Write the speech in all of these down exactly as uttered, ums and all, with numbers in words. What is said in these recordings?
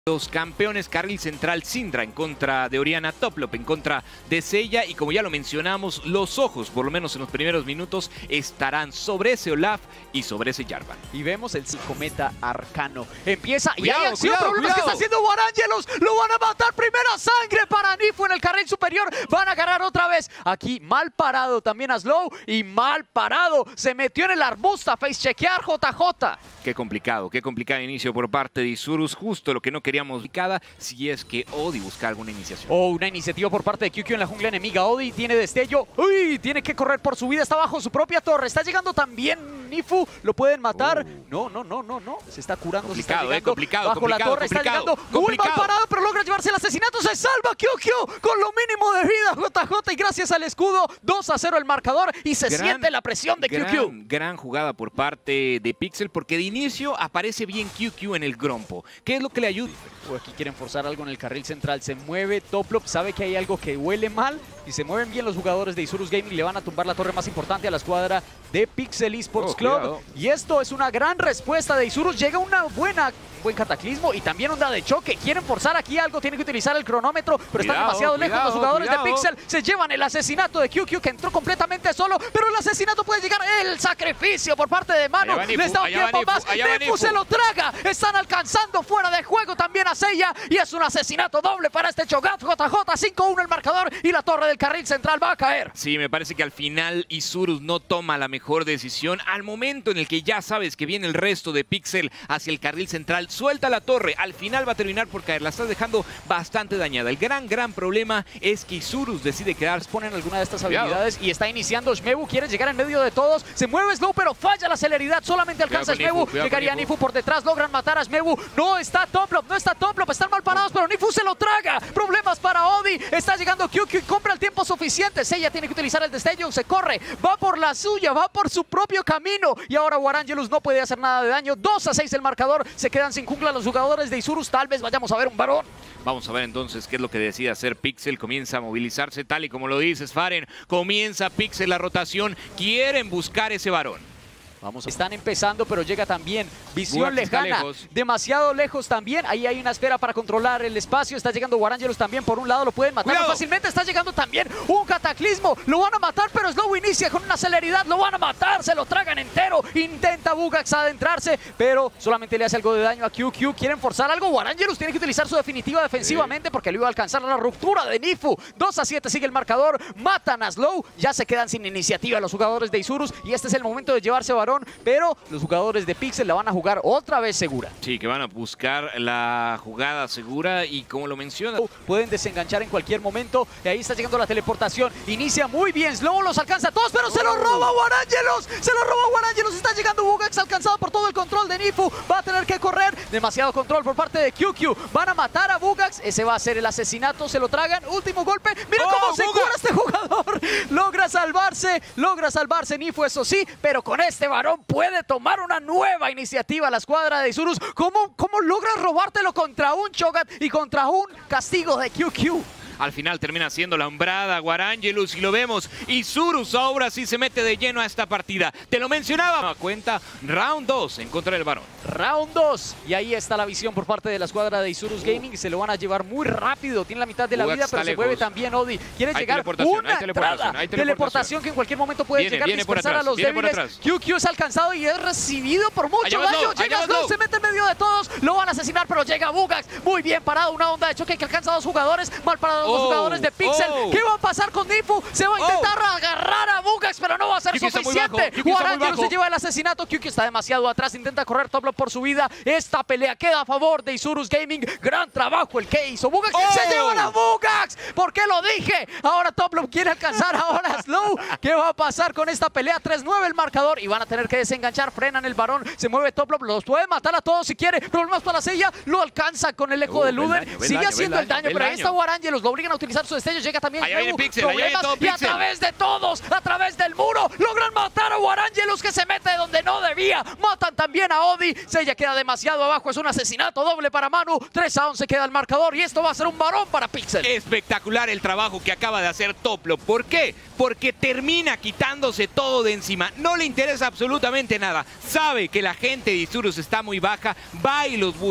Los campeones carril central Syndra en contra de Orianna, Toplop en contra de Seiya, y como ya lo mencionamos, los ojos, por lo menos en los primeros minutos, estarán sobre ese Olaf y sobre ese Jarvan. Y vemos el psicometa arcano. Empieza cuidado, y hay acción, cuidado, problemas cuidado. que está haciendo Warangelos. Lo van a matar, primera sangre para Nifu en el carril superior. Van a agarrar otra vez. Aquí mal parado también a Slow y mal parado. Se metió en el arbusto a face chequear J J. Qué complicado, qué complicado inicio por parte de Isurus, justo lo que no queríamos cada si es que Odi busca alguna iniciación. Oh, una iniciativa por parte de Q Q en la jungla enemiga. Odi tiene destello. Uy, tiene que correr por su vida. Está bajo su propia torre. Está llegando también Nifu. ¿Lo pueden matar? Uh. No, no, no, no, no. Se está curando. Complicado, se está eh, complicado, bajo complicado, la torre. complicado, está llegando muy complicado. mal parado, pero logra llevarse el asesinato. Se salva Q Q con lo mínimo de vida. J J y gracias al escudo. dos a cero el marcador y se Gran, siente la presión de gran, Q Q. Gran jugada por parte de Pixel, porque de inicio aparece bien Q Q en el Grompo. ¿Qué es lo que le ayuda? Oh, aquí quieren forzar algo en el carril central. Se mueve Toplop, sabe que hay algo que huele mal. Y se mueven bien los jugadores de Isurus Gaming. Le van a tumbar la torre más importante a la escuadra de Pixel Esports oh, Club. Cuidado. Y esto es una gran respuesta de Isurus. Llega una buena... buen cataclismo y también onda de choque. Quieren forzar aquí algo, tienen que utilizar el cronómetro, pero Cuidado, están demasiado cuidado, lejos los jugadores cuidado. de Pixel. Se llevan el asesinato de Q Q, que entró completamente solo, pero el asesinato puede llegar. El sacrificio por parte de Manu. Les da un tiempo más. Nifu se lo traga. Están alcanzando fuera de juego también a Seiya y es un asesinato doble para este Cho'Gath. J J cinco uno el marcador y la torre del carril central va a caer. Sí, me parece que al final Isurus no toma la mejor decisión. Al momento en el que ya sabes que viene el resto de Pixel hacia el carril central, suelta la torre. Al final va a terminar por caer. La estás dejando bastante dañada. El gran, gran problema es que Isurus decide quedar. Ponen alguna de estas habilidades y está iniciando Shmebu. Quiere llegar en medio de todos. Se mueve Slow, pero falla la celeridad. Solamente alcanza Shmebu. Llegaría Nifu por detrás. Logran matar a Shmebu. No está Toplop. No está Toplop. Están mal parados, pero Nifu se lo traga. Problemas para Odi. Está llegando Q Q y compra el tiempo suficiente. Seiya tiene que utilizar el destello. Se corre. Va por la suya. Va por su propio camino. Y ahora Warangelos no puede hacer nada de daño. dos a seis el marcador. Se quedan sin jungla los jugadores de Isurus. Tal vez vayamos a ver un varón. Vamos a ver entonces qué es lo que decide hacer Pixel. Comienza a movilizarse tal y como lo dices, Faren. Comienza Pixel la rotación. Quieren buscar ese varón. Vamos, están empezando, pero llega también visión Bugax está lejana, lejos. demasiado lejos también. Ahí hay una esfera para controlar el espacio. Está llegando Warangelos también por un lado, lo pueden matar fácilmente. Está llegando también un cataclismo. Lo van a matar, pero Slow inicia con una celeridad. Lo van a matar, se lo tragan entero. Intenta Bugax adentrarse, pero solamente le hace algo de daño a Q Q. Quieren forzar algo. Warangelos tiene que utilizar su definitiva defensivamente porque le iba a alcanzar la ruptura de Nifu. dos a siete sigue el marcador. Matan a Slow. Ya se quedan sin iniciativa los jugadores de Isurus y este es el momento de llevarse varón. Pero los jugadores de Pixel la van a jugar otra vez segura. Sí, que van a buscar la jugada segura y como lo menciona, pueden desenganchar en cualquier momento. Y ahí está llegando la teleportación. Inicia muy bien. Slow los alcanza a todos, pero oh. se lo roba Warangelos. Se lo roba Warangelos. Está llegando Bugax alcanzado por todo el control de Nifu. Va a tener que correr. Demasiado control por parte de Q Q. Van a matar a Bugax. Ese va a ser el asesinato. Se lo tragan. Último golpe. Mira oh, cómo se Bugax. cura este jugador. Logra salvarse. Logra salvarse Nifu, eso sí. Pero con este varón puede tomar una nueva iniciativa la escuadra de Isurus. ¿Cómo, cómo logras robártelo contra un Cho'Gath y contra un castigo de Q Q? Al final termina siendo la hombrada Warangelos y lo vemos. Isurus ahora sí se mete de lleno a esta partida. Te lo mencionaba. Cuenta round dos en contra del varón. Round dos. Y ahí está la visión por parte de la escuadra de Isurus Gaming. Se lo van a llevar muy rápido. Tiene la mitad de la Bugax vida, pero se mueve también Odi. Quiere hay llegar una hay teleportación, hay teleportación que en cualquier momento puede viene, llegar a viene dispersar atrás, a los débiles. Q Q es alcanzado y es recibido por mucho allá daño. Slow, Llega Slow, se mete en medio de todos. Lo van a asesinar, pero llega Bugax. Muy bien parado. Una onda de choque que alcanza a dos jugadores. Mal parados oh, los jugadores de Pixel. Oh. ¿Qué va a pasar con Nifu? Se va a intentar oh. agarrar a Bugax, pero no va a ser Q Q suficiente. Warangelos se lleva el asesinato. Q Q está demasiado atrás. Intenta correr Toplop por su vida. Esta pelea queda a favor de Isurus Gaming. Gran trabajo el que hizo Bugax. Oh. ¡Se llevan a Bugax! ¿Por qué lo dije? Ahora Toplop quiere alcanzar ahora a Slow. ¿Qué va a pasar con esta pelea? tres nueve el marcador y van a tener que desenganchar. Frenan el varón. Se mueve Toplop. Los puede matar a todos si quiere. Problemas para Seiya. Lo alcanza con el eco uh, de Luden. Daño, Sigue daño, haciendo el daño, daño, pero ahí daño. está Warangelos. Lo obligan a utilizar su destello. Llega también Shmebu. Pixel, problemas y a través de todos, a través del muro, logran matar a Warangelos que se mete donde no debía. Matan también a Odi. Seiya queda demasiado abajo. Es un asesinato doble para Manu. tres a once queda el marcador y esto va a ser un varón para Pixel. Espectacular el trabajo que acaba de hacer Toplop. ¿Por qué? Porque termina quitándose todo de encima. No le interesa absolutamente nada. Sabe que la gente de Isurus está muy baja. Va y los busco.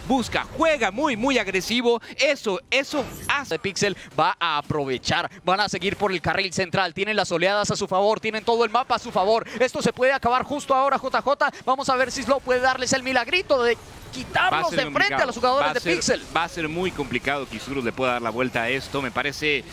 busca, juega muy, muy agresivo. Eso, eso hace. Pixel va a aprovechar, van a seguir por el carril central, tienen las oleadas a su favor, tienen todo el mapa a su favor. Esto se puede acabar justo ahora, J J. Vamos a ver si Slow puede darles el milagrito de quitarlos de frente a los jugadores de ser, Pixel. Va a ser muy complicado que Isurus le pueda dar la vuelta a esto. Me parece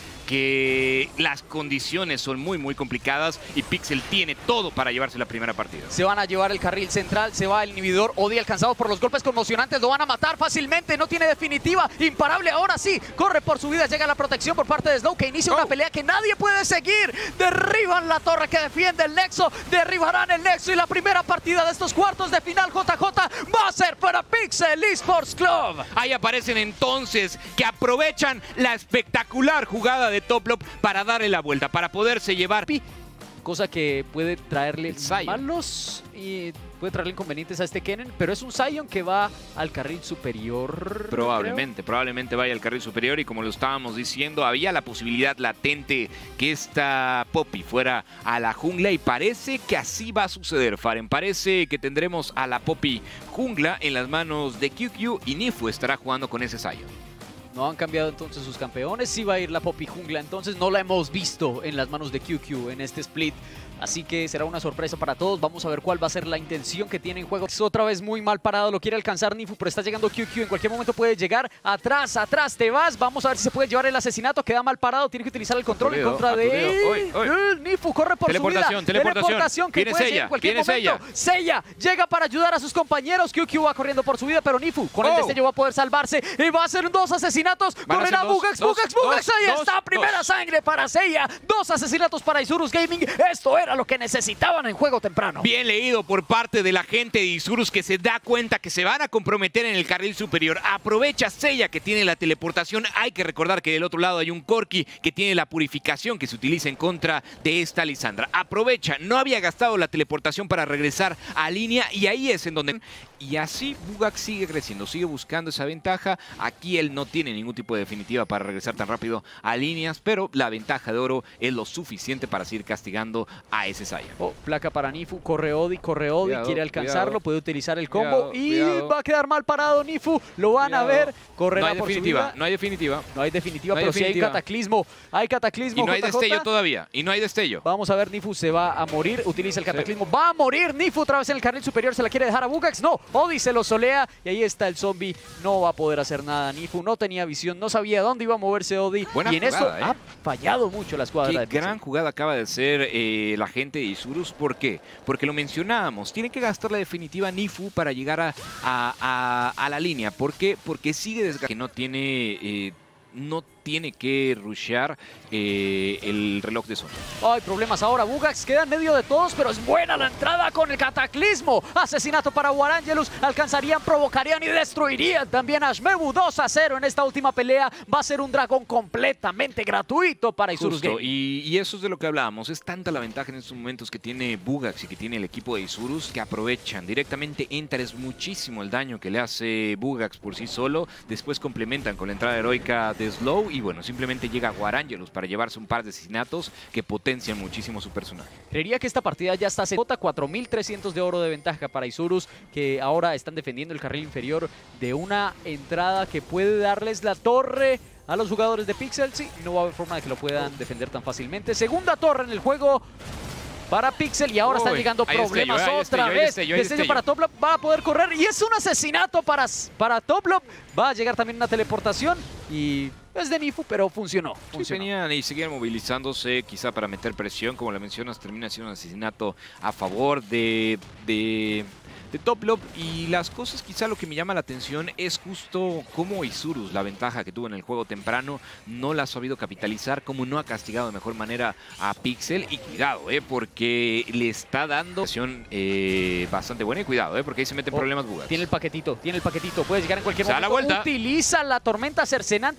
que las condiciones son muy, muy complicadas y Pixel tiene todo para llevarse la primera partida. Se van a llevar el carril central, se va el inhibidor. Odi alcanzado por los golpes conmocionantes, lo van a matar fácilmente, no tiene definitiva. Imparable, ahora sí, corre por su vida, llega la protección por parte de Slow, que inicia oh. una pelea que nadie puede seguir. Derriban la torre que defiende el Nexo, derribarán el Nexo y la primera partida de estos cuartos de final, J J, va a ser para Pixel Esports Club. Ahí aparecen entonces que aprovechan la espectacular jugada de Toplop para darle la vuelta, para poderse llevar. Cosa que puede traerle malos y puede traerle inconvenientes a este Kennen, pero es un Sion que va al carril superior. Probablemente, creo. probablemente vaya al carril superior y como lo estábamos diciendo, había la posibilidad latente que esta Poppy fuera a la jungla y parece que así va a suceder, Faren. Parece que tendremos a la Poppy jungla en las manos de Q Q y Nifu estará jugando con ese Sion. No han cambiado entonces sus campeones. Sí va a ir la Poppy jungla, entonces no la hemos visto en las manos de Q Q en este split. Así que será una sorpresa para todos. Vamos a ver cuál va a ser la intención que tiene en juego. Es otra vez muy mal parado, lo quiere alcanzar Nifu, pero está llegando Q Q. En cualquier momento puede llegar. Atrás, atrás, te vas. Vamos a ver si se puede llevar el asesinato. Queda mal parado, tiene que utilizar el control en contra de él. Nifu corre por su vida. Teleportación, teleportación. Que puede ser en cualquier momento. Seiya llega para ayudar a sus compañeros. Q Q va corriendo por su vida, pero Nifu con el destello va a poder salvarse. Y va a ser dos asesinatos. Correrá Bugax, Bugax, Bugax. Ahí está, primera sangre para Seiya. Dos asesinatos para Isurus Gaming. Esto era lo que necesitaba en juego temprano. Bien leído por parte de la gente de Isurus, que se da cuenta que se van a comprometer en el carril superior. Aprovecha Seiya, que tiene la teleportación. Hay que recordar que del otro lado hay un Corki que tiene la purificación que se utiliza en contra de esta Lisandra. Aprovecha, no había gastado la teleportación para regresar a línea y ahí es en donde... Y así Bugax sigue creciendo, sigue buscando esa ventaja. Aquí él no tiene ningún tipo de definitiva para regresar tan rápido a líneas, pero la ventaja de oro es lo suficiente para seguir castigando a ese Sion. Oh, placa para Nifu, corre Odi, corre Odi, cuidado, quiere alcanzarlo, cuidado. Puede utilizar el combo cuidado, y cuidado. Va a quedar mal parado Nifu, lo van cuidado. a ver, correrá no hay por definitiva, su vida. No hay definitiva, no hay definitiva, no hay pero definitiva. sí hay cataclismo, hay cataclismo. Y no hay J J. destello todavía, y no hay destello. Vamos a ver, Nifu se va a morir, utiliza el cataclismo, sí. va a morir Nifu otra vez en el carril superior, se la quiere dejar a Bugax, no, Odi se lo solea y ahí está el zombie, no va a poder hacer nada Nifu, no tenía visión, no sabía dónde iba a moverse Odi. Buena y en jugada, eso ¿eh? ha fallado mucho la escuadra. Qué de gran jugada acaba de ser eh, la gente de Isurus. ¿Por qué? Porque lo mencionábamos. Tiene que gastar la definitiva Nifu para llegar a, a, a, a la línea. ¿Por qué? Porque sigue desgastando. Que no tiene... Eh, no tiene que rushear eh, el reloj de zona. Hay problemas ahora, Bugax queda en medio de todos, pero es buena la entrada con el cataclismo. Asesinato para Warangelus, alcanzarían, provocarían y destruirían también a Shmebu. Dos a cero en esta última pelea. Va a ser un dragón completamente gratuito para Isurus Gaming. Y, y eso es de lo que hablábamos. Es tanta la ventaja en estos momentos que tiene Bugax y que tiene el equipo de Isurus que aprovechan. Directamente Enter es muchísimo el daño que le hace Bugax por sí solo. Después complementan con la entrada heroica de Slow y bueno, simplemente llega Warangelus para llevarse un par de asesinatos que potencian muchísimo su personaje. Creería que esta partida ya está J cuatro mil trescientos de oro de ventaja para Isurus, que ahora están defendiendo el carril inferior de una entrada que puede darles la torre a los jugadores de Pixel. Sí, no va a haber forma de que lo puedan defender tan fácilmente. Segunda torre en el juego para Pixel y ahora Uy, están llegando problemas destello, otra destello, vez. Destello, destello, destello para Toplop, va a poder correr y es un asesinato para, para Toplop. Va a llegar también una teleportación y es de Nifu, pero funcionó. funcionó. Sí, venían y siguen movilizándose quizá para meter presión, como la mencionas, termina siendo un asesinato a favor de... de... de Toplop, y las cosas, quizá lo que me llama la atención es justo cómo Isurus, la ventaja que tuvo en el juego temprano, no la ha sabido capitalizar, como no ha castigado de mejor manera a Pixel. Y cuidado, eh, porque le está dando eh, bastante buena, y cuidado, eh, porque ahí se meten oh, problemas Bugax. Tiene el paquetito, tiene el paquetito, puede llegar en cualquier se momento. Da la vuelta. Utiliza la tormenta cercenante, se da vuelta.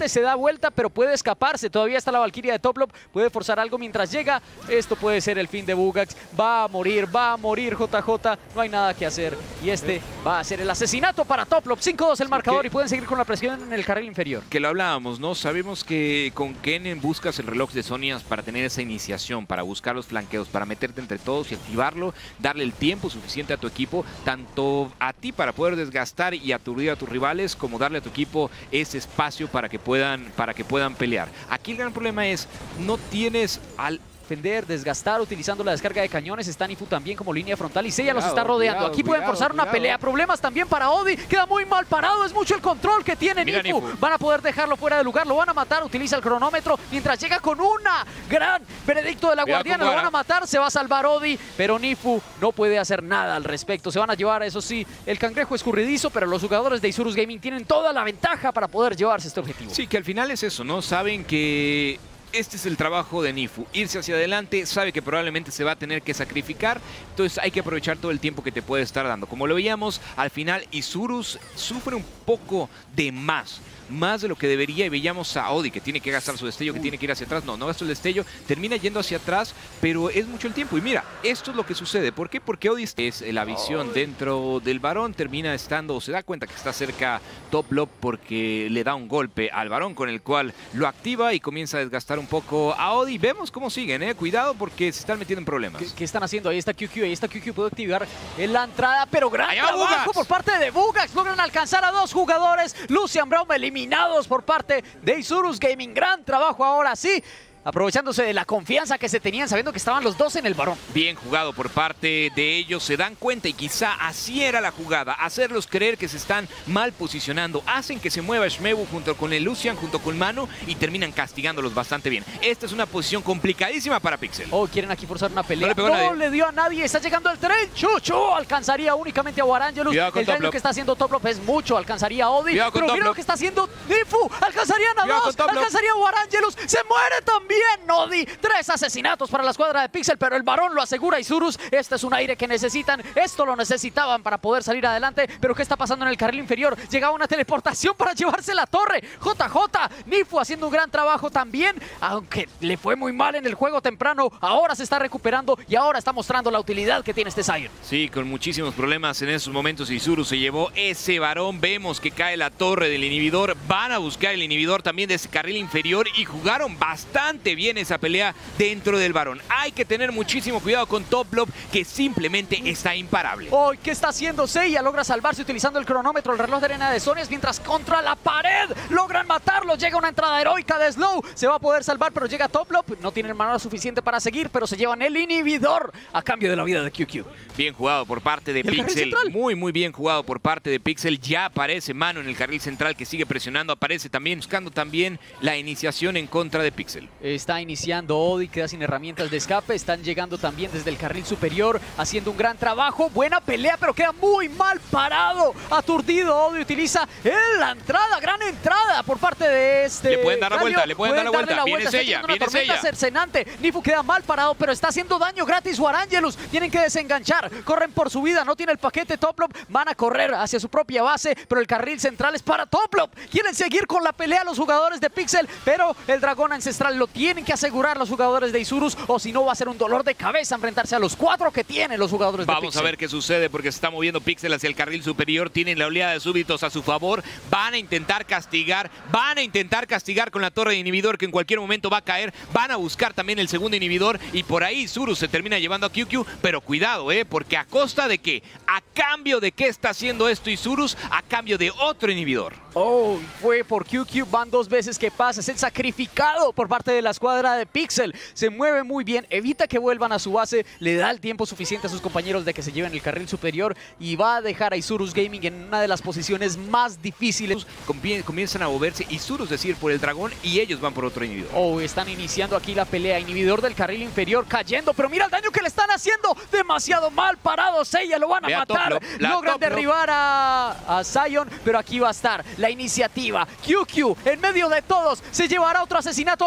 vuelta, pero puede escaparse. Todavía está la Valkyria de Toplop, puede forzar algo mientras llega. Esto puede ser el fin de Bugax. Va a morir, va a morir J J. No hay nada que hacer. Y este va a ser el asesinato para Toplop. cinco dos el marcador que, y pueden seguir con la presión en el carril inferior. Que lo hablábamos, ¿no? Sabemos que con Kennen buscas el reloj de Zhonya's para tener esa iniciación, para buscar los flanqueos, para meterte entre todos y activarlo, darle el tiempo suficiente a tu equipo, tanto a ti para poder desgastar y aturdir a tus rivales, como darle a tu equipo ese espacio para que puedan, para que puedan pelear. Aquí el gran problema es, no tienes al... defender, desgastar, utilizando la descarga de cañones. Está Nifu también como línea frontal y Seiya los está rodeando. Cuidado, Aquí cuidado, pueden forzar cuidado. una pelea. Problemas también para Odi. Queda muy mal parado. Es mucho el control que tiene Nifu. Nifu. Van a poder dejarlo fuera de lugar. Lo van a matar. Utiliza el cronómetro mientras llega con una gran veredicto de la cuidado guardiana. Lo van a matar. Se va a salvar Odi. Pero Nifu no puede hacer nada al respecto. Se van a llevar, eso sí, el cangrejo escurridizo. Pero los jugadores de Isurus Gaming tienen toda la ventaja para poder llevarse este objetivo. Sí, que al final es eso, ¿no? Saben que este es el trabajo de Nifu, irse hacia adelante, sabe que probablemente se va a tener que sacrificar, entonces hay que aprovechar todo el tiempo que te puede estar dando. Como lo veíamos, al final Isurus sufre un poco de más. Más de lo que debería, y veíamos a Odi que tiene que gastar su destello, que tiene que ir hacia atrás. No, no gastó el destello, termina yendo hacia atrás, pero es mucho el tiempo. Y mira, esto es lo que sucede. ¿Por qué? Porque Odi es la visión dentro del varón, termina estando, se da cuenta que está cerca Toplop porque le da un golpe al varón con el cual lo activa y comienza a desgastar un poco a Odi. Vemos cómo siguen, ¿eh? Cuidado porque se están metiendo en problemas. ¿Qué, qué están haciendo? Ahí está Q Q, ahí está Q Q, puede activar en la entrada, pero gran trabajo por parte de Bugax. Logran alcanzar a dos jugadores. Lucian Braum eliminados por parte de Isurus Gaming. Gran trabajo ahora sí, aprovechándose de la confianza que se tenían, sabiendo que estaban los dos en el varón. Bien jugado por parte de ellos, se dan cuenta y quizá así era la jugada, hacerlos creer que se están mal posicionando, hacen que se mueva Shmebu junto con el Lucian, junto con Manu y terminan castigándolos bastante bien. Esta es una posición complicadísima para Pixel. Oh, quieren aquí forzar una pelea. No, le, no le dio a nadie, está llegando el tren. Chuchu alcanzaría únicamente a Warangelus. El daño que está haciendo Toplop es mucho, alcanzaría a Odi. Pero mira lo que está haciendo Nifu, alcanzarían a dos, alcanzaría a Warangelus, se muere también. Bien, Odi, tres asesinatos para la escuadra de Pixel, pero el varón lo asegura Isurus. Este es un aire que necesitan, esto lo necesitaban para poder salir adelante. Pero ¿qué está pasando en el carril inferior? Llegaba una teleportación para llevarse la torre. J J, Nifu haciendo un gran trabajo también, aunque le fue muy mal en el juego temprano. Ahora se está recuperando y ahora está mostrando la utilidad que tiene este Sion. Sí, con muchísimos problemas en esos momentos Isurus se llevó ese varón. Vemos que cae la torre del inhibidor, van a buscar el inhibidor también de ese carril inferior y jugaron bastante bien esa pelea dentro del varón. Hay que tener muchísimo cuidado con Toplop, que simplemente está imparable. Oh, ¿qué está haciendo Seiya? Logra salvarse utilizando el cronómetro, el reloj de arena de Zhonya's, mientras contra la pared logran matarlo. Llega una entrada heroica de Slow, se va a poder salvar, pero llega Toplop. No tienen manera suficiente para seguir, pero se llevan el inhibidor a cambio de la vida de Q Q. Bien jugado por parte de Pixel, muy muy bien jugado por parte de Pixel. Ya aparece Manu en el carril central que sigue presionando, aparece también buscando también la iniciación en contra de Pixel. Está iniciando Odi, queda sin herramientas de escape. Están llegando también desde el carril superior, haciendo un gran trabajo. Buena pelea, pero queda muy mal parado. Aturdido, Odi utiliza en la entrada, gran entrada por parte de este. Le pueden dar la vuelta, le pueden, pueden dar la vuelta. La viene vuelta. Seiya, viene Seiya. Cercenante. Nifu queda mal parado, pero está haciendo daño gratis. Warangelus tienen que desenganchar. Corren por su vida, no tiene el paquete Toplop. Van a correr hacia su propia base, pero el carril central es para Toplop. Quieren seguir con la pelea los jugadores de Pixel, pero el dragón ancestral lo tienen que asegurar los jugadores de Isurus, o si no va a ser un dolor de cabeza enfrentarse a los cuatro que tienen los jugadores Vamos de Pixel. Vamos a ver qué sucede porque se está moviendo Pixel hacia el carril superior, tienen la oleada de súbditos a su favor, van a intentar castigar, van a intentar castigar con la torre de inhibidor que en cualquier momento va a caer, van a buscar también el segundo inhibidor y por ahí Isurus se termina llevando a Q Q, pero cuidado, eh, porque a costa de qué, a cambio de qué está haciendo esto Isurus, a cambio de otro inhibidor. Oh, fue por Q Q, van dos veces que pasa, es el sacrificado por parte de la escuadra de Pixel. Se mueve muy bien, evita que vuelvan a su base, le da el tiempo suficiente a sus compañeros de que se lleven el carril superior y va a dejar a Isurus Gaming en una de las posiciones más difíciles. Comienzan a moverse, Isurus decir por el dragón y ellos van por otro inhibidor. Oh, están iniciando aquí la pelea, inhibidor del carril inferior cayendo, pero mira el daño que le están haciendo, demasiado mal parado, Seiya lo van a Vea matar, logran derribar a, a Sion, pero aquí va a estar la iniciativa. Q Q en medio de todos se llevará otro asesinato, Odi se va a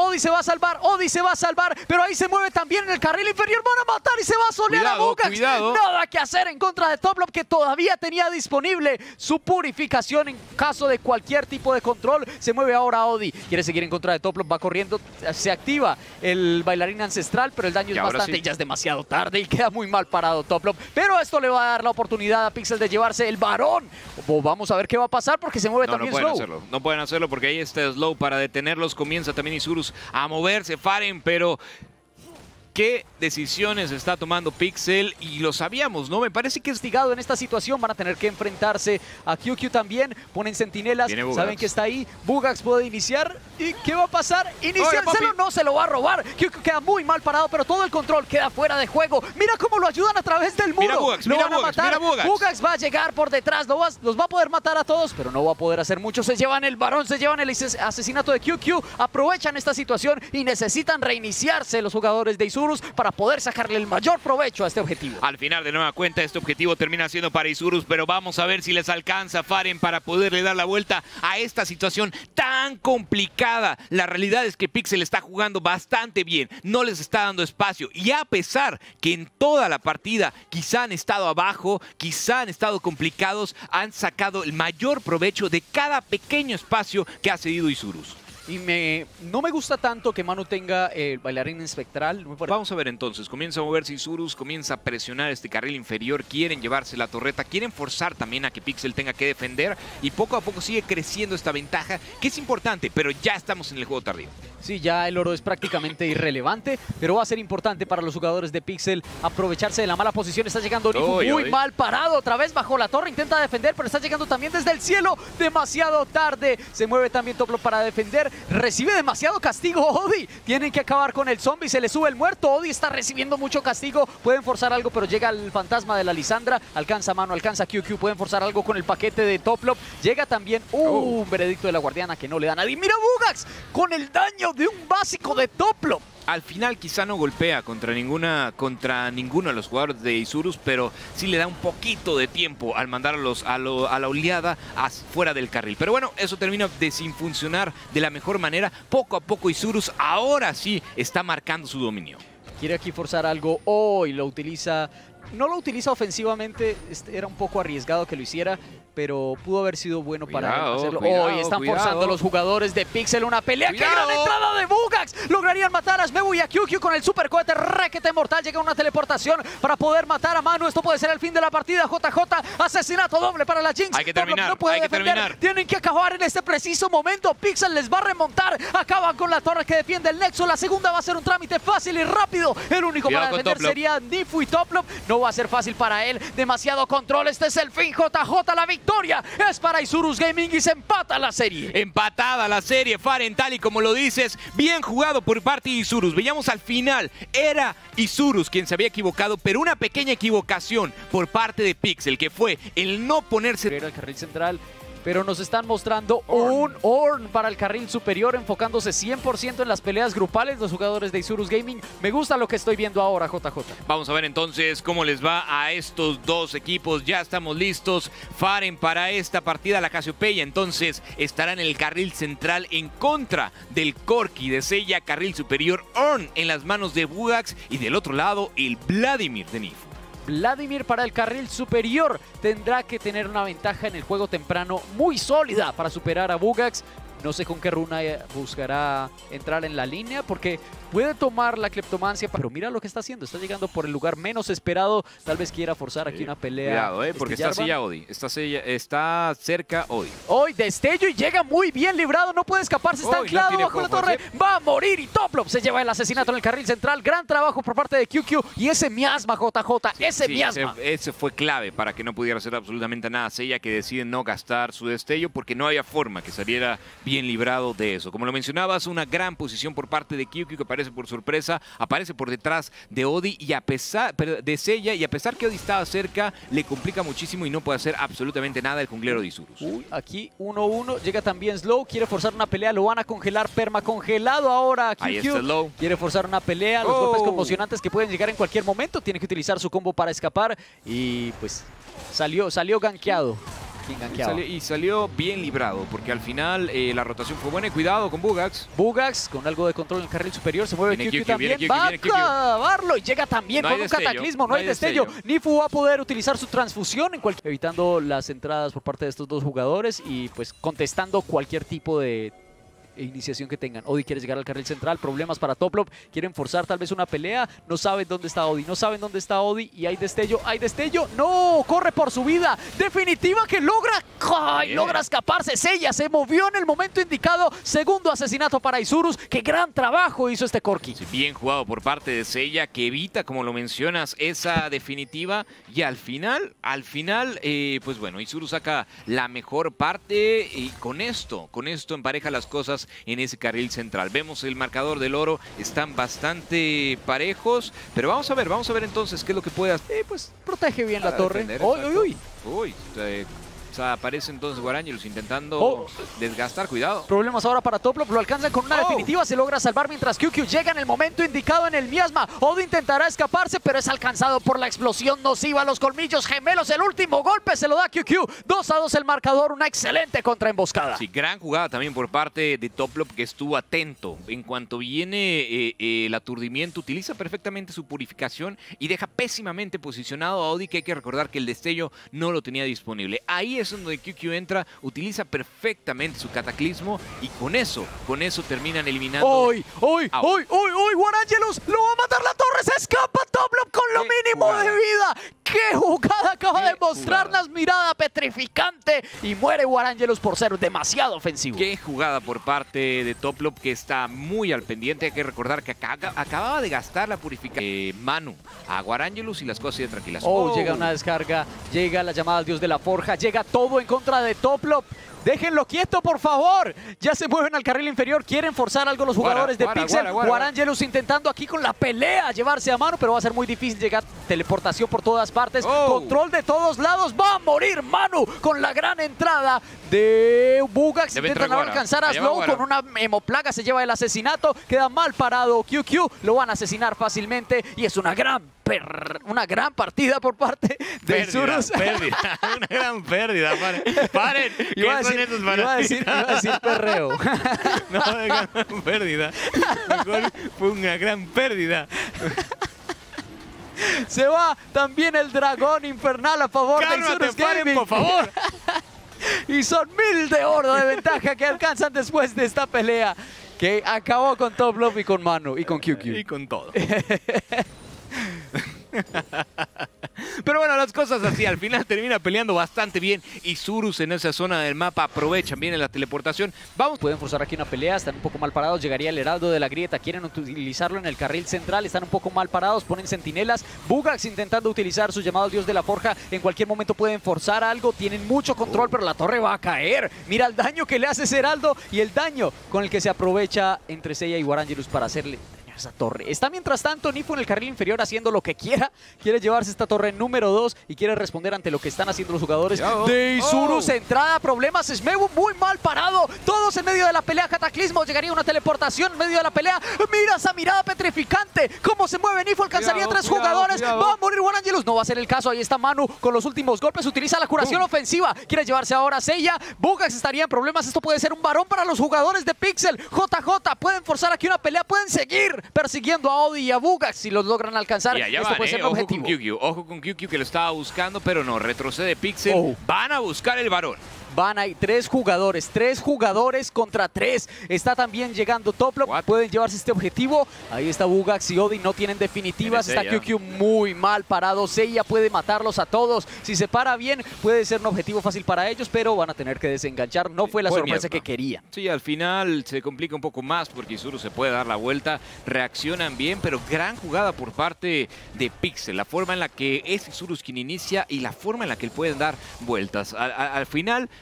salvar, Odi se va a salvar, pero ahí se mueve también en el carril inferior, van a matar y se va a solear a Bugax. Cuidado. Nada que hacer en contra de Toplop, que todavía tenía disponible su purificación en caso de cualquier tipo de control. Se mueve ahora Odi, quiere seguir en contra de Toplop, va corriendo, se activa el bailarín ancestral, pero el daño es bastante sí. y ya es demasiado tarde y queda muy mal parado Toplop. Pero esto le va a dar la oportunidad a Pixel de llevarse el varón. O vamos a ver qué va a pasar porque se mueve no, también no pueden Slow. Hacerlo. No pueden hacerlo porque ahí está Slow para detenerlos. Comienza también Isurus a moverse, Faren, pero ¿qué decisiones está tomando Pixel? Y lo sabíamos, ¿no? Me parece que es castigado en esta situación. Van a tener que enfrentarse a Q Q también. Ponen centinelas, saben que está ahí. Bugax puede iniciar. ¿Y qué va a pasar? Iniciárselo, no se lo va a robar. Q Q queda muy mal parado, pero todo el control queda fuera de juego. Mira cómo lo ayudan a través del muro. Mira Bugax, lo mira van a Bugax, matar. mira Bugax. Bugax va a llegar por detrás. Lo va, los va a poder matar a todos, pero no va a poder hacer mucho. Se llevan el varón, se llevan el asesinato de Q Q. Aprovechan esta situación y necesitan reiniciarse los jugadores de Isurus para poder sacarle el mayor provecho a este objetivo. Al final, de nueva cuenta, este objetivo termina siendo para Isurus, pero vamos a ver si les alcanza Faren para poderle dar la vuelta a esta situación tan complicada. La realidad es que Pixel está jugando bastante bien, no les está dando espacio, y a pesar que en toda la partida quizá han estado abajo, quizá han estado complicados, han sacado el mayor provecho de cada pequeño espacio que ha cedido Isurus. Y me, no me gusta tanto que Manu tenga el bailarín espectral. Vamos a ver entonces, comienza a moverse Isurus, comienza a presionar este carril inferior, quieren llevarse la torreta, quieren forzar también a que Pixel tenga que defender, y poco a poco sigue creciendo esta ventaja, que es importante, pero ya estamos en el juego tardío. Sí, ya el oro es prácticamente irrelevante, pero va a ser importante para los jugadores de Pixel aprovecharse de la mala posición. Está llegando Nifu muy oy. mal parado, otra vez bajo la torre, intenta defender, pero está llegando también desde el cielo, demasiado tarde. Se mueve también Toplop para defender, recibe demasiado castigo Odi. Tienen que acabar con el zombie, se le sube el muerto. Odi está recibiendo mucho castigo, pueden forzar algo, pero llega el fantasma de la Lisandra, alcanza Mano, alcanza Q Q, pueden forzar algo con el paquete de Toplop. Llega también uh, oh. un veredicto de la guardiana que no le da a nadie. Mira Bugax con el daño de un básico de Toplop. Al final quizá no golpea contra ninguna contra ninguno de los jugadores de Isurus, pero sí le da un poquito de tiempo al mandarlos a, lo, a la oleada fuera del carril. Pero bueno, eso termina de sin funcionar de la mejor manera. Poco a poco Isurus ahora sí está marcando su dominio. Quiere aquí forzar algo, oh, y lo utiliza... No lo utiliza ofensivamente, era un poco arriesgado que lo hiciera, pero pudo haber sido bueno cuidado, para hacerlo. Cuidado, Hoy están cuidado. forzando los jugadores de Pixel una pelea. ¡Qué gran entrada de Bugax! Lograrían matar a Shmebu y a Q Q con el super cohete requete mortal. Llega una teleportación para poder matar a Manu. Esto puede ser el fin de la partida. J J, asesinato doble para la Jinx. Hay que terminar, no puede hay que defender. terminar. Tienen que acabar en este preciso momento. Pixel les va a remontar. Acaban con la torre que defiende el Nexo. La segunda va a ser un trámite fácil y rápido. El único cuidado para defender sería Nifu y Toplop. No va a ser fácil para él, demasiado control, este es el fin. J J, la victoria es para Isurus Gaming y se empata la serie. Empatada la serie, Faren, tal y como lo dices, bien jugado por parte de Isurus. Veíamos al final, era Isurus quien se había equivocado, pero una pequeña equivocación por parte de Pixel, que fue el no ponerse... Era el carril central, pero nos están mostrando Ornn. un Ornn para el carril superior, enfocándose cien por ciento en las peleas grupales los jugadores de Isurus Gaming. Me gusta lo que estoy viendo ahora, J J. Vamos a ver entonces cómo les va a estos dos equipos. Ya estamos listos, Faren, para esta partida. La Casiopeia entonces estará en el carril central en contra del Corki de Seiya. Carril superior, Ornn en las manos de Bugax, y del otro lado el Vladimir de Nifu. Vladimir para el carril superior tendrá que tener una ventaja en el juego temprano muy sólida para superar a Bugax. No sé con qué runa buscará entrar en la línea, porque puede tomar la cleptomancia, pero mira lo que está haciendo. Está llegando por el lugar menos esperado. Tal vez quiera forzar aquí una pelea. Cuidado, eh, porque está Seiya Odi. Está, Seiya, está cerca Odi. Hoy destello y llega muy bien librado. No puede escaparse. Está anclado no bajo la torre. ¿Sí? Va a morir y Toplop se lleva el asesinato en el carril central. Gran trabajo por parte de Q Q y ese miasma, J J. Sí, ese sí, miasma. Ese, ese fue clave para que no pudiera hacer absolutamente nada Seiya, que decide no gastar su destello porque no había forma que saliera bien librado de eso. Como lo mencionabas, una gran posición por parte de Q Q, que aparece por sorpresa, aparece por detrás de Odi y a pesar de Seiya, y a pesar que Odi estaba cerca, le complica muchísimo y no puede hacer absolutamente nada el junglero de Isurus. Uy, aquí uno uno, llega también Slow, quiere forzar una pelea, lo van a congelar, perma congelado ahora Q Q. Ahí está Slow. Quiere forzar una pelea, los oh. golpes conmocionantes que pueden llegar en cualquier momento, tiene que utilizar su combo para escapar y pues salió, salió gankeado. quien Y gankeaba. salió, y salió bien librado, porque al final eh, la rotación fue buena. Y cuidado con Bugax. Bugax con algo de control en el carril superior, se mueve Viene Q Q Q Q, también, viene Q Q, va a viene Q Q. acabarlo y llega también No con hay un destello, cataclismo, no, no hay hay destello. destello. Nifu va a poder utilizar su transfusión en cual- evitando las entradas por parte de estos dos jugadores y pues contestando cualquier tipo de iniciación que tengan. Odi quiere llegar al carril central, problemas para Toplop, quieren forzar tal vez una pelea, no saben dónde está Odi, no saben dónde está Odi y hay destello, hay destello, no, corre por su vida, definitiva que logra, ¡ay! Logra escaparse, Seiya se movió en el momento indicado, segundo asesinato para Isurus, qué gran trabajo hizo este Corki. Sí, bien jugado por parte de Seiya, que evita, como lo mencionas, esa definitiva. Y al final, al final, eh, pues bueno, Isurus saca la mejor parte y con esto, con esto empareja las cosas en ese carril central. Vemos el marcador del oro, están bastante parejos, pero vamos a ver, vamos a ver entonces qué es lo que puede hacer. Eh, pues protege bien la Para torre. defender, Uy, uy, exacto. uy. Uy, eh, o sea, aparece entonces Guarángelos intentando Oh. desgastar, cuidado. Problemas ahora para Toplop, lo alcanzan con una Oh. definitiva, se logra salvar mientras Q Q llega en el momento indicado en el miasma. Odo intentará escaparse, pero es alcanzado por la explosión nociva, los colmillos gemelos, el último golpe se lo da Q Q. dos a dos el marcador, una excelente contraemboscada. Sí, gran jugada también por parte de Toplop, que estuvo atento. En cuanto viene eh, eh, el aturdimiento, utiliza perfectamente su purificación y deja pésimamente posicionado a Odi, que hay que recordar que el destello no lo tenía disponible. Ahí es donde Q Q entra, utiliza perfectamente su cataclismo y con eso, con eso terminan eliminando. ¡Uy, uy, Au. uy, uy, uy! ¡Guarangelos! ¡Lo va a matar la torre! ¡Se escapa Toplop con lo Qué mínimo jugada. de vida! ¡Qué jugada acaba Qué de mostrarnos! jugada. Mirada petrificante y muere Guarangelos por ser demasiado ofensivo. Qué jugada por parte de Toplop, que está muy al pendiente. Hay que recordar que acá- acababa de gastar la purificación eh, Manu a Guarángelos y las cosas siguen tranquilas. Oh, llega una descarga, llega la llamada al dios de la forja, llega todo en contra de Toplop. Déjenlo quieto, por favor. Ya se mueven al carril inferior. Quieren forzar algo los jugadores Guara, de guara, Pixel. guara, guara. Guarangelos intentando aquí con la pelea llevarse a mano, pero va a ser muy difícil llegar. Teleportación por todas partes. Oh. Control de todos lados. Va a morir Manu con la gran entrada de Bugax. Debe Intentan entrar ahora Guara. alcanzar a Allá va Slow Guara. con una hemoplaga. Se lleva el asesinato. Queda mal parado Q Q. Lo van a asesinar fácilmente. Y es una gran, per- una gran partida por parte de Pérdida, Isurus. pérdida, una gran pérdida. Paren, paren. ¿Qué Iba a son decir, esos iba a para decir, iba a decir perreo. No, una gran pérdida. Mejor fue una gran pérdida. Se va también el dragón infernal a favor de Cálmate, Isurus paren, Gaming. por favor. Y son mil de oro de ventaja que alcanzan después de esta pelea que acabó con Toplop y con Manu y con Q Q. Y con todo. Pero bueno, las cosas así, al final termina peleando bastante bien. Isurus en esa zona del mapa aprovechan bien en la teleportación. Vamos. Pueden forzar aquí una pelea, están un poco mal parados, llegaría el heraldo de la grieta, quieren utilizarlo en el carril central, están un poco mal parados, ponen centinelas, Bugax intentando utilizar su llamado dios de la forja, en cualquier momento pueden forzar algo, tienen mucho control, pero la torre va a caer. Mira el daño que le hace ese heraldo y el daño con el que se aprovecha entre Seiya y Guarangelos para hacerle esa torre. Está mientras tanto Nifu en el carril inferior haciendo lo que quiera. Quiere llevarse esta torre número dos y quiere responder ante lo que están haciendo los jugadores Cuidado. de Isurus. Oh. Entrada, problemas. Smebu muy mal parado. Todos en medio de la pelea. Cataclismo. Llegaría una teleportación en medio de la pelea. Mira esa mirada petrificante. Cómo se mueve Nifu. Alcanzaría Cuidado, tres cuidado, jugadores. cuidado. Va a morir Guarangelos. No va a ser el caso. Ahí está Manu con los últimos golpes. Utiliza la curación Boom. ofensiva. Quiere llevarse ahora a Seiya. Bugax estaría en problemas. Esto puede ser un varón para los jugadores de Pixel. J J pueden forzar aquí una pelea. Pueden seguir persiguiendo a Odi y a Bugax si los logran alcanzar. Y allá Esto van, puede eh. ser un Ojo objetivo. con Q Q, ojo con Q Q, que lo estaba buscando, pero no, retrocede Pixel. Oh. Van a buscar el varón. Van ahí tres jugadores, tres jugadores contra tres. Está también llegando Toplop. What? Pueden llevarse este objetivo. Ahí está Bugax y Odi, no tienen definitivas. Tiene Está Seiya. Q Q muy mal parado. Seiya puede matarlos a todos. Si se para bien, puede ser un objetivo fácil para ellos, pero van a tener que desenganchar. No fue la Fue sorpresa mierda. que querían. Sí, al final se complica un poco más porque Isurus se puede dar la vuelta. Reaccionan bien, pero gran jugada por parte de Pixel. La forma en la que es Isurus quien inicia y la forma en la que él puede dar vueltas. Al, al- al final,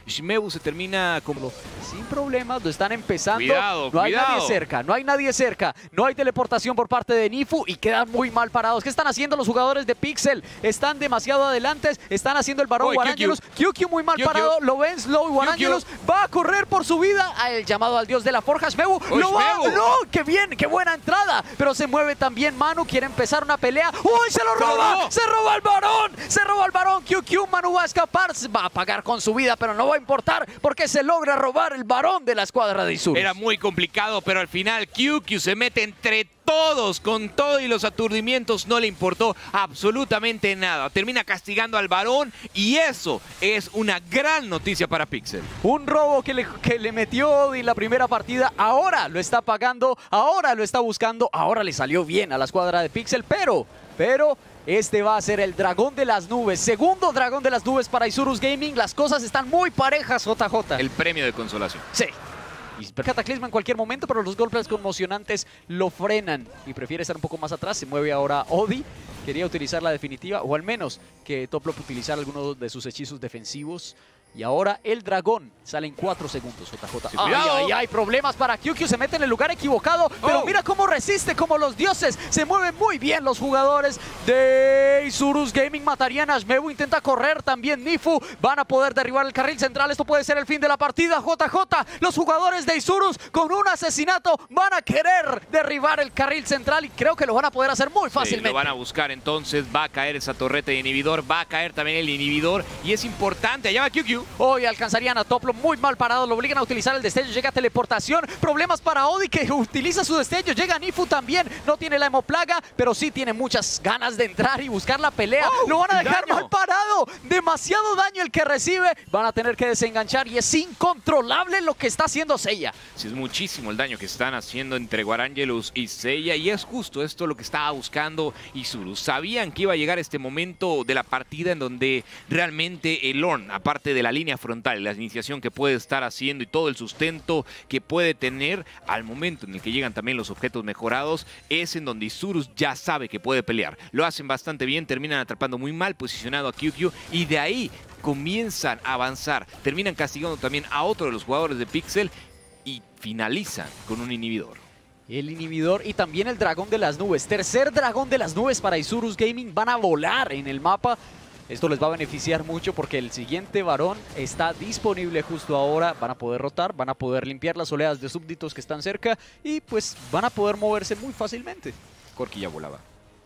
Shmebu se termina como... Sin problemas, lo están empezando. Cuidado, no hay cuidado. nadie cerca, no hay nadie cerca. No hay teleportación por parte de Nifu y quedan muy mal parados. ¿Qué están haciendo los jugadores de Pixel? Están demasiado adelantes, están haciendo el varón Uy, Guarangelus. Q Q muy mal Q Q. parado, lo ven Slow y Guarangelus va a correr por su vida. El llamado al dios de la forja, Shmebu. Uy, Lo va, Shmebu. no, qué bien, qué buena entrada. Pero se mueve también Manu, quiere empezar una pelea. ¡Uy, se lo roba! robó. ¡Se roba el varón! ¡Se roba el varón! Q Q, Manu va a escapar, va a pagar con su vida, pero no va a importar porque se logra robar el varón de la escuadra de Isurus. Era muy complicado, pero al final Q Q se mete entre todos, con todo y los aturdimientos, no le importó absolutamente nada. Termina castigando al varón y eso es una gran noticia para Pixel. Un robo que le, que le metió Odi en la primera partida, ahora lo está pagando, ahora lo está buscando, ahora le salió bien a la escuadra de Pixel, pero, pero... este va a ser el dragón de las nubes, segundo dragón de las nubes para Isurus Gaming. Las cosas están muy parejas, J J. El premio de consolación. Sí. Y Cataclismo en cualquier momento, pero los golpes conmocionantes lo frenan y prefiere estar un poco más atrás. Se mueve ahora Odi. Quería utilizar la definitiva, o al menos que Toplop utilizara alguno de sus hechizos defensivos. Y ahora el dragón sale en cuatro segundos, J J. Sí, ay, cuidado. ay, ay, problemas para Q Q, se mete en el lugar equivocado, pero Oh. mira cómo resiste, como los dioses. Se mueven muy bien los jugadores de Isurus Gaming. Matarían a Shmebu, intenta correr también Nifu. Van a poder derribar el carril central, esto puede ser el fin de la partida, J J. Los jugadores de Isurus con un asesinato van a querer derribar el carril central y creo que lo van a poder hacer muy Sí, fácilmente. lo van a buscar entonces, va a caer esa torreta de inhibidor, va a caer también el inhibidor y es importante, allá va Q Q. Hoy alcanzarían a Toplo muy mal parado, lo obligan a utilizar el destello, llega teleportación, problemas para Odi que utiliza su destello, llega Nifu también, no tiene la hemoplaga, pero sí tiene muchas ganas de entrar y buscar la pelea, Oh, lo van a dejar daño. mal parado, demasiado daño el que recibe, van a tener que desenganchar y es incontrolable lo que está haciendo Seiya. Sí, es muchísimo el daño que están haciendo entre Guarangelus y Seiya y es justo esto lo que estaba buscando Isurus. Sabían que iba a llegar este momento de la partida en donde realmente el Ornn, aparte de la línea frontal, la iniciación que puede estar haciendo y todo el sustento que puede tener al momento en el que llegan también los objetos mejorados, es en donde Isurus ya sabe que puede pelear. Lo hacen bastante bien, terminan atrapando muy mal posicionado a Q Q y de ahí comienzan a avanzar. Terminan castigando también a otro de los jugadores de Pixel y finalizan con un inhibidor. El inhibidor y también el dragón de las nubes. Tercer dragón de las nubes para Isurus Gaming. Van a volar en el mapa. Esto les va a beneficiar mucho porque el siguiente varón está disponible justo ahora. Van a poder rotar, van a poder limpiar las oleadas de súbditos que están cerca y pues van a poder moverse muy fácilmente. Corki ya volaba.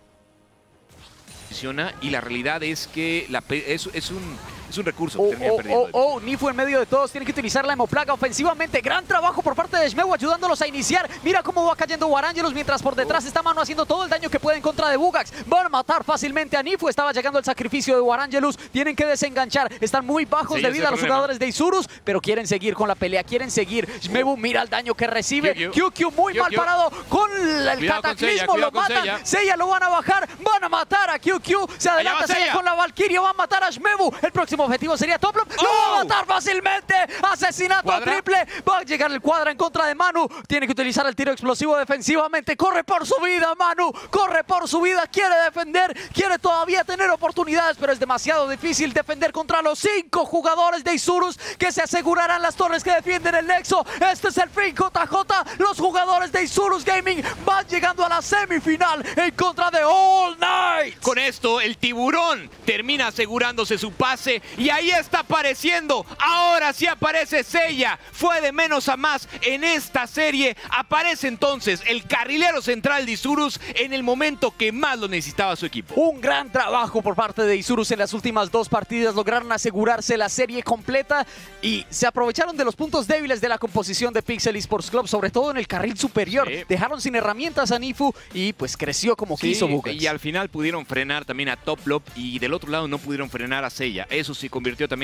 Y la realidad es que la pe es, es, un, es un recurso que Oh, termina oh, perdiendo. oh, oh, Nifu en medio de todos, tiene que utilizar la hemoplaga ofensivamente. Gran trabajo por parte de Shmebu ayudándolos a iniciar. Mira cómo va cayendo Guarangelus mientras por detrás está Manu haciendo todo el daño que puede en contra de Bugax. Van a matar fácilmente a Nifu. Estaba llegando el sacrificio de Guarangelus. Tienen que desenganchar. Están muy bajos Sí, de ese vida los problema. jugadores de Isurus, pero quieren seguir con la pelea, quieren seguir. Shmebu mira el daño que recibe. Q Q Q muy Q Q. mal parado con el Cuidado con Seiya, cataclismo. cuidado Lo con matan. Seiya. Seiya lo van a bajar. Van a matar a Q Q. Se Allá adelanta va Seiya Seiya. con la Valkyria. Va a matar a Shmebu. El próximo objetivo sería Toplop. ¡Lo va a Oh. matar fácilmente! ¡Asesinato ¿Cuadra? triple! Va a llegar el cuadra en contra de Manu. Tiene que utilizar el tiro explosivo defensivamente. ¡Corre por su vida, Manu! ¡Corre por su vida! Quiere defender. Quiere todavía tener oportunidades, pero es demasiado difícil defender contra los cinco jugadores de Isurus que se asegurarán las torres que defienden el Nexo. Este es el fin, J J. Los jugadores de Isurus Gaming van llegando a la semifinal en contra de All Knights. Con esto, el tiburón termina asegurándose su pase y ahí está apareciendo. Ahora sí aparece Seiya. Fue de menos a más en esta serie. Aparece entonces el carrilero central de Isurus en el momento que más lo necesitaba su equipo. Un gran trabajo por parte de Isurus en las últimas dos partidas. Lograron asegurarse la serie completa y se aprovecharon de los puntos débiles de la composición de Pixel Esports Club, sobre todo en el carril superior. Sí. Dejaron sin herramientas a Nifu y pues creció como Sí, quiso Bugax. y al final pudieron frenar también a Toplop y del otro lado no pudieron frenar a Seiya. Eso sí convirtió también